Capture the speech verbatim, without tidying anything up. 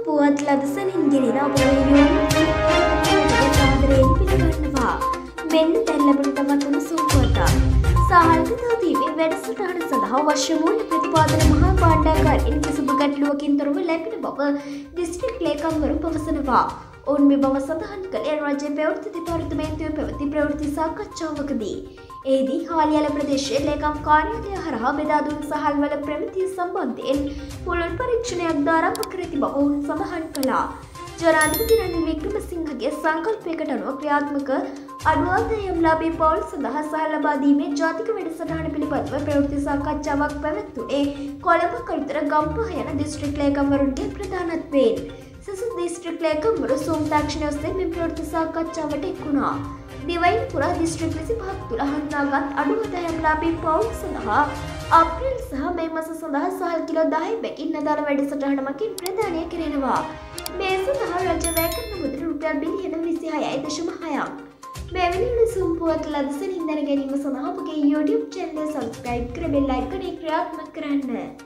පුවත් ලදසනින් ගෙනෙන අපේ YouTube සාදරයෙන් පිළිගන්නවා. මෙන්න දැන් ලැබුණු තවත් උණුසුම් පුවතක්. සාහිත්‍ය ටීවී වැඩසටහන සඳහා අවශ්‍ය මූල්‍ය ප්‍රතිපාදන මහා භාණ්ඩාගාරයෙන් කිසිදු ගැටලුවකින් තොරව ලැබෙන බව දිස්ත්‍රික් ලේකම්වරු පවසනවා. ඔවුන් මේ බව සඳහන් කළේ රාජ්‍ය ප්‍රවෘත්ති දෙපාර්තමේන්තුවේ පැවති ප්‍රවෘත්ති සාකච්ඡාවකදී. එෙහිදී හාලියල ප්‍රදේශයේ ලේකම් කාර්යාලය හරහා බෙදා දුන් සහල්වල ප්‍රමිතිය සම්බන්ධයෙන් පුළුල් පරීක්ෂණයක් ආරම්භ කර ඇති බව ඔවුන් සඳහන් කළා. ජනාධිපති රනිල් වික්‍රමසිංහගේ සංකල්පයකට අනුව ක්‍රියාත්මක අඩු ආදායම්ලාභී පවුල් සඳහා සහල් ලබා දීමේ ජාතික වැඩසටහන පිළිබඳව ප්‍රවෘත්ති සාකච්ඡාවක් පැවැත්වුණේ කොළඹ කළුතර ගම්පහ යන දිස්ත්‍රික් ලේකම්වරුන්ගේ ප්‍රධානත්වයෙන්. සිසු දිස්ත්‍රික් ලේකම්වරු සූම් තාක්ෂණය ඔස්සේ මෙම ප්‍රවෘත්ති සාකච්ඡාවට එක් වුණා. දිවයින පුරා දිස්ත්‍රික් විසිපහක් තුළ හඳුනාගත් අඩු ආදායම්ලාභී පවුල් සඳහා අප්‍රේල් සහ මේ මාස සඳහා සහල් කිලෝ දහය බැගින් අදාළ වැඩසටහන මගින් ප්‍රදානය කෙරෙනවා. මේ සඳහා රජය වැය කරන මුදල රුපියල් බිලියන විසිහයයි දශම හයක්. මෙවැනි උණුසුම් පුවත් ලදසනින් දැන ගැනීම සඳහා අපගේ YouTube channel සබ්ස්ක්‍රයිබ් කර බෙල් අයිකනය ක්‍රියාත්මක කරන්න.